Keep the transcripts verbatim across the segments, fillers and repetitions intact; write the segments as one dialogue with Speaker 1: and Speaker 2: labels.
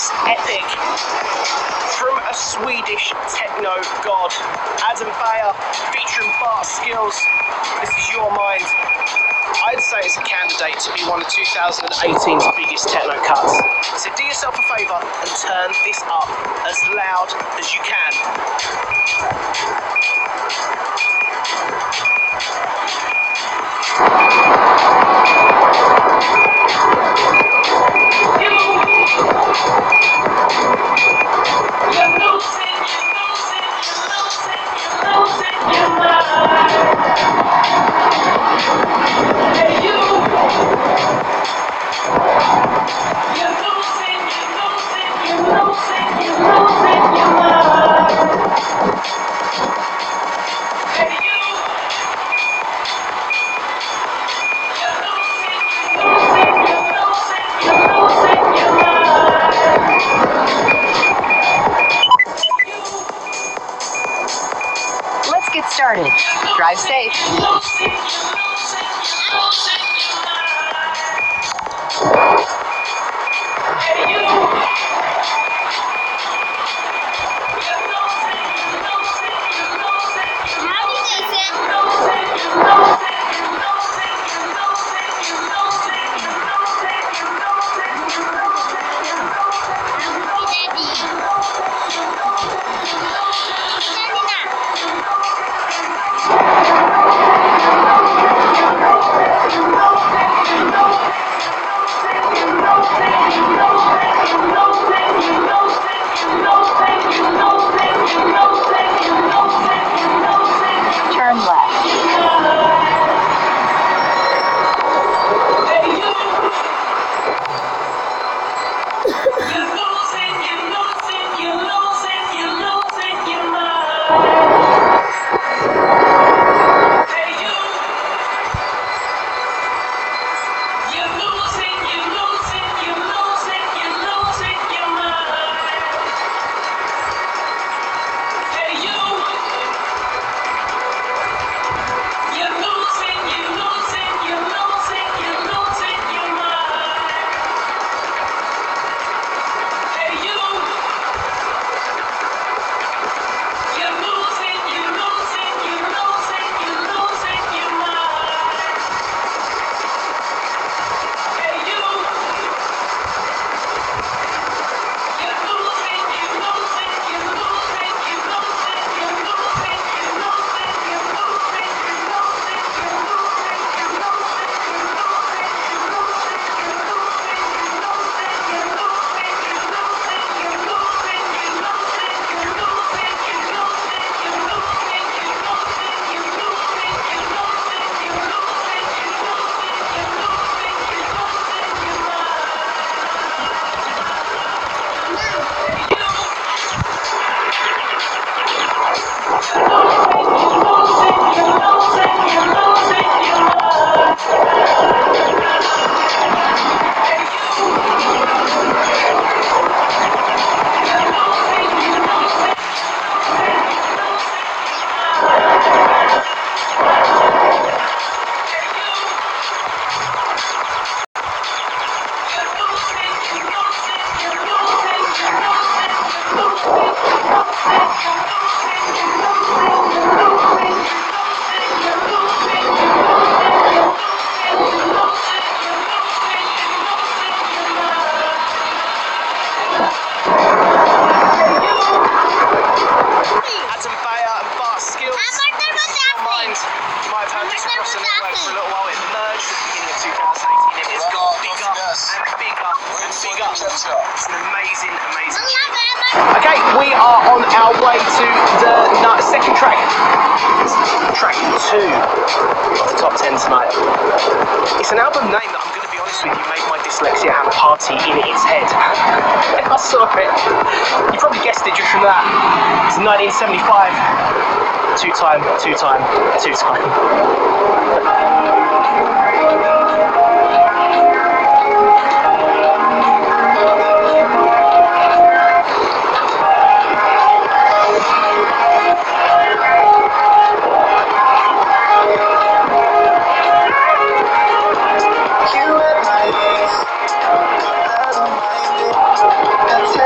Speaker 1: This epic from a Swedish techno god, Adam Beyer, featuring Bart Skils. This is Your Mind. I'd say it's a candidate to be one of two thousand eighteen's biggest techno cuts. So do yourself a favour and turn this up as loud as you can.
Speaker 2: Get started. Drive safe. Turn left.
Speaker 1: It's an amazing, amazing tune. Okay, we are on our way to the no, second track. Track two of the top ten tonight. It's an album name that I'm going to be honest with you made my dyslexia have a party in its head. I saw it. You probably guessed it just from that. It's nineteen seventy-five. Two time, two time, two time.
Speaker 3: That's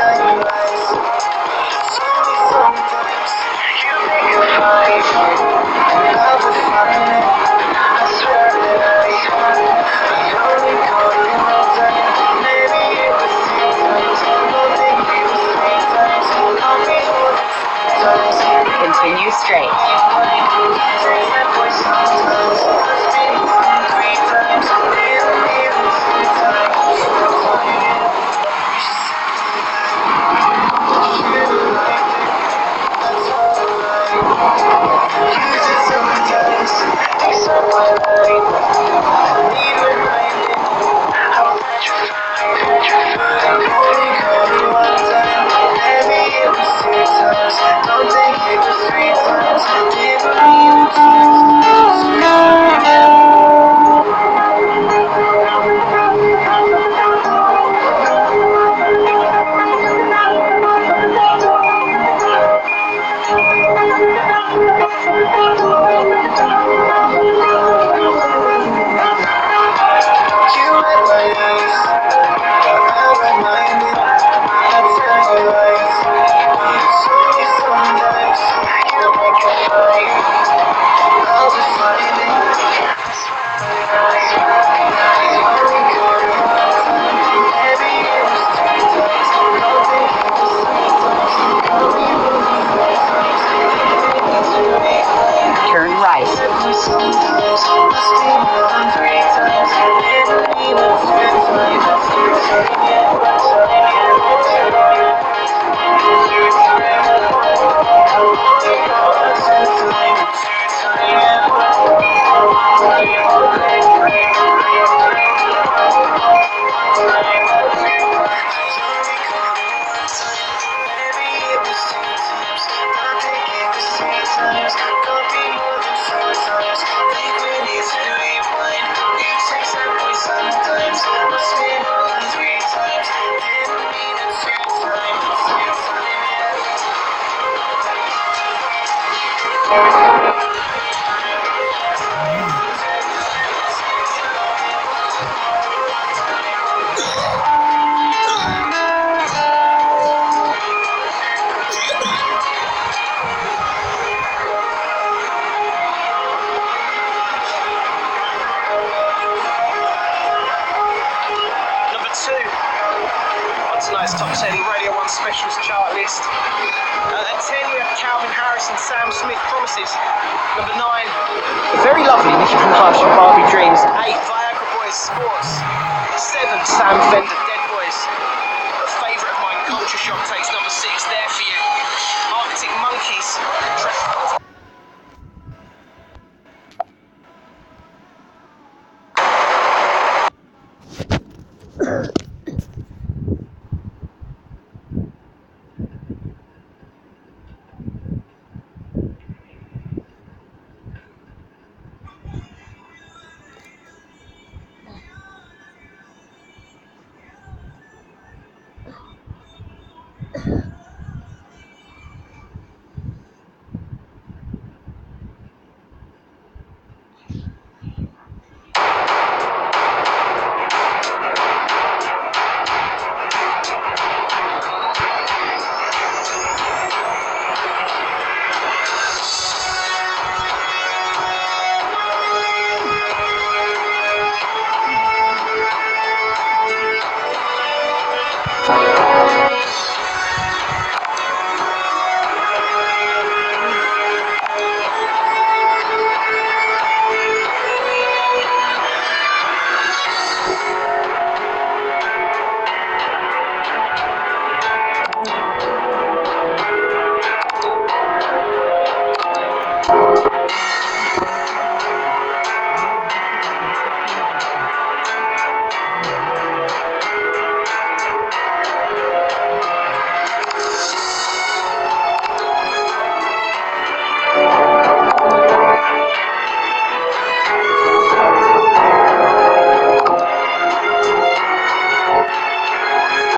Speaker 1: Tonight's top ten Radio one Specials chart list. Uh, at ten we have Calvin Harris and Sam Smith, Promises. Number nine, very lovely Nicki Minaj and Barbie Dreams. Eight, Viagra Boys, Sports. Seven, Sam Fender, Dead Boys. A favourite of mine, Culture Shock takes number six, There For You. Arctic Monkeys, track